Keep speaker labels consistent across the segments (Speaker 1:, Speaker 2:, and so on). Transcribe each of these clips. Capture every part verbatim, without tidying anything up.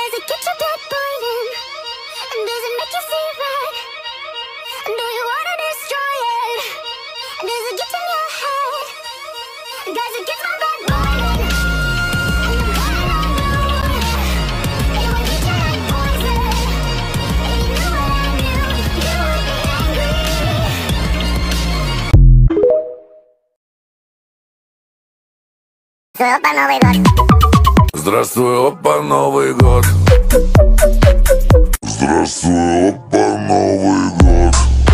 Speaker 1: Does it get your blood boiling? And does it make you see red? And do you wanna destroy it? And does it get in your head? Does it get my blood boiling? And you're crying on blue. It will hit you like poison. If you knew what I knew, you would be angry. Опа, Новый год.
Speaker 2: Здравствуй, опа, Новый год. Здравствуй, опа, Новый год.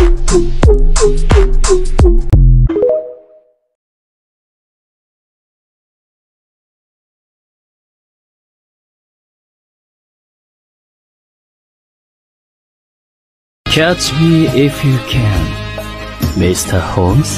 Speaker 3: Catch me if you can, Mister Holmes.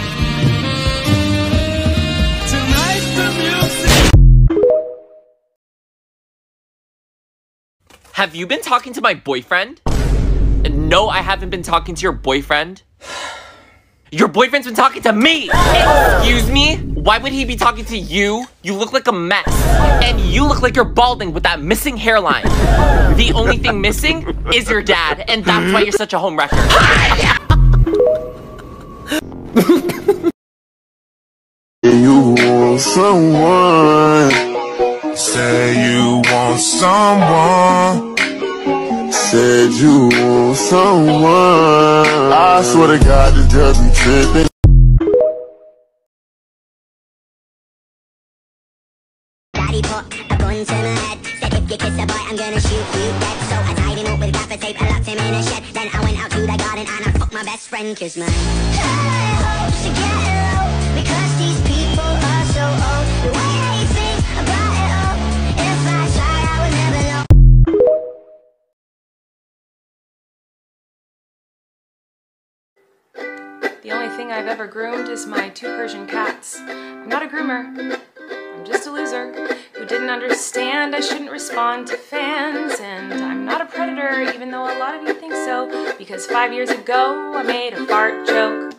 Speaker 4: Have you been talking to my boyfriend? No, I haven't been talking to your boyfriend. Your boyfriend's been talking to me! Excuse me? Why would he be talking to you? You look like a mess. And you look like you're balding with that missing hairline. The only thing missing is your dad, and that's why you're such a homewrecker.
Speaker 2: You want someone. Say you want someone. Said you want someone. I swear to God, this girl be tripping.
Speaker 1: Daddy put a gun to my head. Said if you kiss a boy, I'm gonna shoot you dead. So I tied him up with gaffer tape and locked him in a shed. Then I went out to the garden and I fucked my best friend. Cause my hopes to get low. Because these people are so old. The way they think about it all. If I tried, I would never know.
Speaker 5: The only thing I've ever groomed is my two Persian cats. I'm not a groomer. I'm just a loser who didn't understand I shouldn't respond to fans. And I'm not a predator, even though a lot of you think so, because five years ago I made a fart joke.